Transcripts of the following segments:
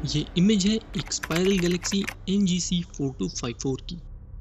ये इमेज है एक स्पाइरल गैलेक्सी NGC 4254 की।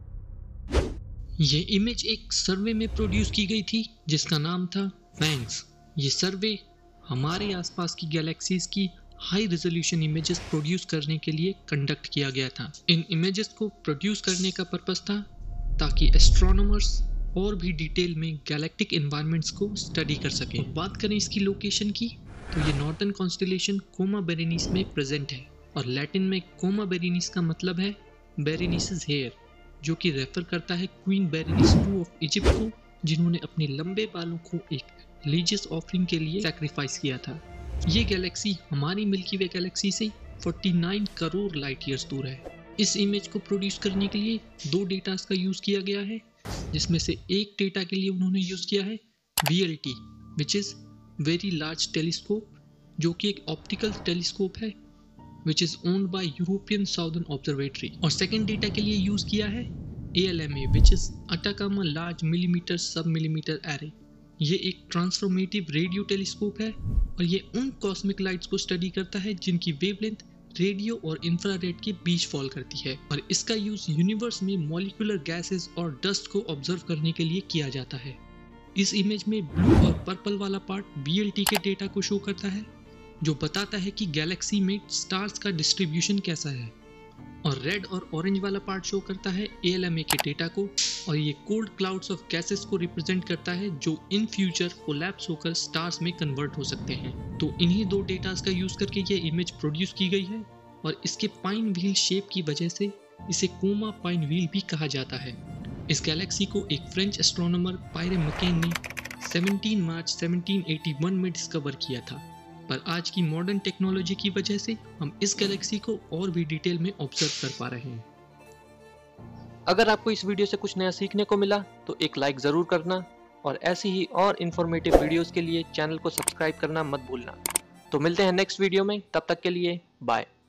ये इमेज एक सर्वे में प्रोड्यूस की गई थी जिसका नाम था फैंग्स। ये सर्वे हमारे आसपास की गैलेक्सीज की हाई रेजोल्यूशन इमेजेस प्रोड्यूस करने के लिए कंडक्ट किया गया था। इन इमेजेस को प्रोड्यूस करने का पर्पस था ताकि एस्ट्रोनॉमर्स और भी डिटेल में गैलेक्टिक एनवायरनमेंट्स को स्टडी कर सकें। बात करें इसकी लोकेशन की तो ये नॉर्दर्न कॉन्स्टेलेशन कोमा बेरेनिस में प्रेजेंट है और लैटिन में कोमा बेरेनिस का मतलब है बेरेनिस's हेयर, जो कि रेफर करता है Queen Berenice II of Egypt को, जिन्होंने अपने लंबे बालों को एक रिलीजियस ऑफरिंग के लिए सैक्रिफाइस किया था। ये गैलेक्सी हमारी मिल्की वे गैलेक्सी से 49 करोड़ लाइट ईयर्स दूर है। इस इमेज को प्रोड्यूस करने के लिए दो डेटास का यूज़ किया गया है, जिसमें से एक डेटा के लिए उन्होंने यूज़ किया है VLT which is very large telescope, जो कि एक ऑप्टिकल टेलीस्कोप है which is owned by European Southern Observatory. और सेकेंड डेटा के लिए यूज़ किया है ALMA which is Atacama large millimeter sub millimeter array. ये एक ट्रांसफॉर्मेटिव रेडियो टेलीस्कोप है और ये उन कॉस्मिक लाइट्स को स्टडी करता है जिनकी वेवलेंथ रेडियो और इंफ्रारेड के बीच फॉल करती है, और इसका यूज़ यूनिवर्स में मॉलिक्यूलर गैसेस और डस्ट को ऑब्जर्व करने के लिए किया जाता है। इस इमेज में ब्लू और पर्पल वाला पार्ट VLT के डेटा को शो करता है, जो बताता है कि गैलेक्सी में स्टार्स का डिस्ट्रीब्यूशन कैसा है, और रेड और ऑरेंज वाला पार्ट शो करता है ALMA के डेटा को, और ये कोल्ड क्लाउड्स ऑफ गैसेस को रिप्रेजेंट करता है जो इन फ्यूचर कोलैप्स होकर स्टार्स में कन्वर्ट हो सकते हैं। तो इन्हीं दो डेटास का यूज़ करके ये इमेज प्रोड्यूस की गई है, और इसके पाइन व्हील शेप की वजह से इसे कोमा पाइन व्हील भी कहा जाता है। इस गैलेक्सी को एक फ्रेंच एस्ट्रोनॉमर पायरे मकैन ने 17 मार्च 1781 में डिस्कवर किया था, पर आज की मॉडर्न टेक्नोलॉजी की वजह से हम इस गैलेक्सी को और भी डिटेल में ऑब्जर्व कर पा रहे हैं। अगर आपको इस वीडियो से कुछ नया सीखने को मिला तो एक लाइक ज़रूर करना, और ऐसी ही और इन्फॉर्मेटिव वीडियोस के लिए चैनल को सब्सक्राइब करना मत भूलना। तो मिलते हैं नेक्स्ट वीडियो में, तब तक के लिए बाय।